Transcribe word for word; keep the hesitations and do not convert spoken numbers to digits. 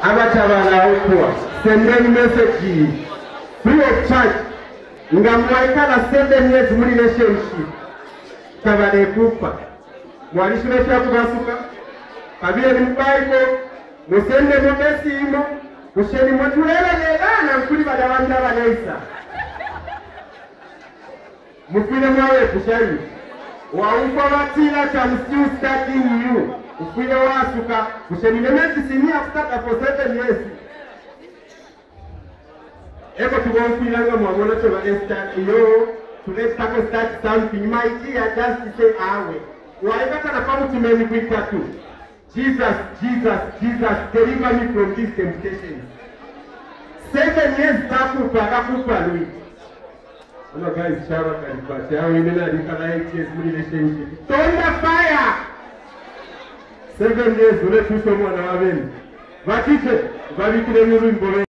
abatabala okwa send them message free of charge ngamwaikala seven years muri relationship tabale kufa mwalishwe cha kubasuka kabile ni Bible musende mu besimo kusheni motulele lelana nkuli badawanda banaisa mufile mwawe kushani waufa batila cha msiu starting you ufile wasuka kusheni nemeti sinia kutaka for seven years eko tubonfila nga mwamona choba start yo tuleta ko start something my dear just say awe waikata na pamu tumeni kuita tu Jesus Jesus Jesus deliver me from this temptation. Seven years takupa kakupa lui. Hello guys, shout out and pass. Shout out in the eight years relationship. Thunder fire. Seven years, we let you someone have in. But teacher, we are going to